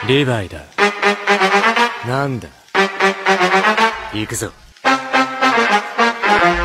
リヴァイだ。なんだ。行くぞ。